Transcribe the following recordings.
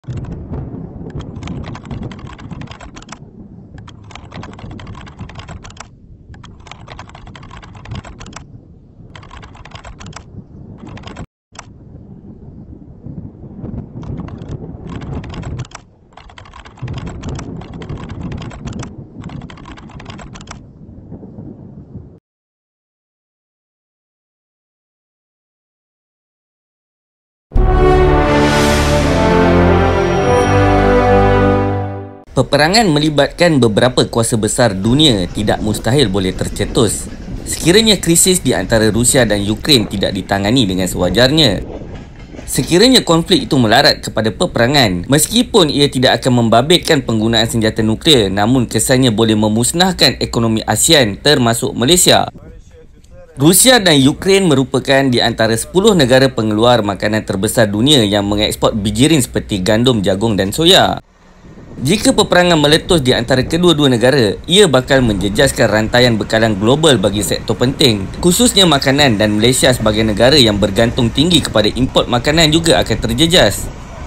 Peperangan melibatkan beberapa kuasa besar dunia tidak mustahil boleh tercetus sekiranya krisis di antara Rusia dan Ukraine tidak ditangani dengan sewajarnya. Sekiranya konflik itu melarat kepada peperangan, meskipun ia tidak akan membabitkan penggunaan senjata nuklear, namun kesannya boleh memusnahkan ekonomi ASEAN termasuk Malaysia. Rusia dan Ukraine merupakan di antara 10 negara pengeluar makanan terbesar dunia yang mengeksport bijirin seperti gandum, jagung dan soya. Jika peperangan meletus di antara kedua-dua negara, ia bakal menjejaskan rantaian bekalan global bagi sektor penting, khususnya makanan, dan Malaysia sebagai negara yang bergantung tinggi kepada import makanan juga akan terjejas.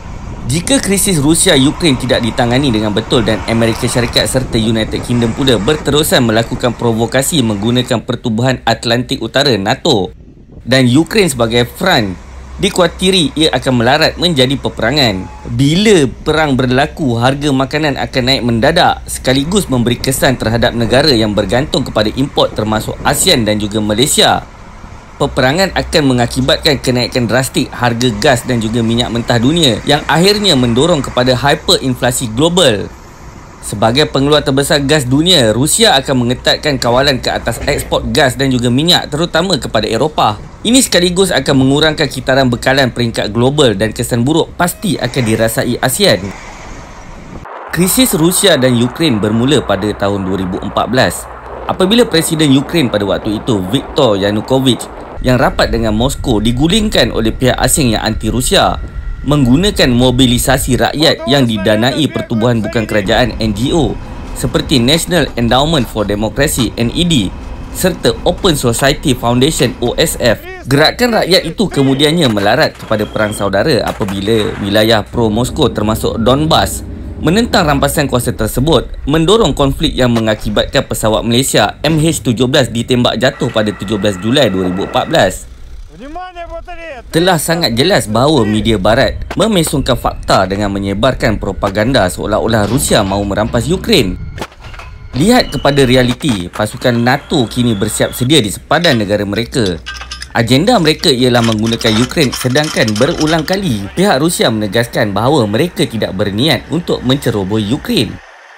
Jika krisis Rusia-Ukraine tidak ditangani dengan betul dan Amerika Syarikat serta United Kingdom pula berterusan melakukan provokasi menggunakan Pertubuhan Atlantik Utara NATO dan Ukraine sebagai front, dikuatiri ia akan melarat menjadi peperangan. Bila perang berlaku, harga makanan akan naik mendadak sekaligus memberi kesan terhadap negara yang bergantung kepada import termasuk ASEAN dan juga Malaysia. Peperangan akan mengakibatkan kenaikan drastik harga gas dan juga minyak mentah dunia yang akhirnya mendorong kepada hyperinflasi global. Sebagai pengeluar terbesar gas dunia, Rusia akan mengetatkan kawalan ke atas ekspor gas dan juga minyak terutama kepada Eropah. Ini sekaligus akan mengurangkan kitaran bekalan peringkat global dan kesan buruk pasti akan dirasai ASEAN. Krisis Rusia dan Ukraine bermula pada tahun 2014 apabila Presiden Ukraine pada waktu itu, Viktor Yanukovych, yang rapat dengan Moskow digulingkan oleh pihak asing yang anti-Rusia menggunakan mobilisasi rakyat yang didanai pertubuhan bukan kerajaan NGO seperti National Endowment for Democracy NED serta Open Society Foundation OSF. Gerakan rakyat itu kemudiannya melarat kepada perang saudara apabila wilayah pro-Moskow termasuk Donbas menentang rampasan kuasa tersebut, mendorong konflik yang mengakibatkan pesawat Malaysia MH17 ditembak jatuh pada 17 Julai 2014. Telah sangat jelas bahawa media barat memesongkan fakta dengan menyebarkan propaganda seolah-olah Rusia mahu merampas Ukraine. Lihat kepada realiti, pasukan NATO kini bersiap sedia di sepadan negara mereka. Agenda mereka ialah menggunakan Ukraine, sedangkan berulang kali pihak Rusia menegaskan bahawa mereka tidak berniat untuk menceroboh Ukraine.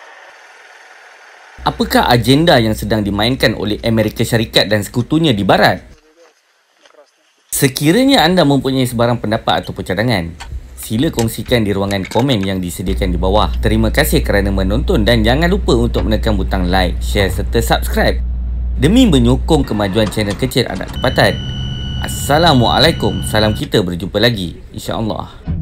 Apakah agenda yang sedang dimainkan oleh Amerika Syarikat dan sekutunya di barat? Sekiranya anda mempunyai sebarang pendapat ataupun cadangan, sila kongsikan di ruangan komen yang disediakan di bawah. Terima kasih kerana menonton dan jangan lupa untuk menekan butang like, share serta subscribe demi menyokong kemajuan channel kecil anak tempatan. Assalamualaikum, salam kita berjumpa lagi, insya-Allah.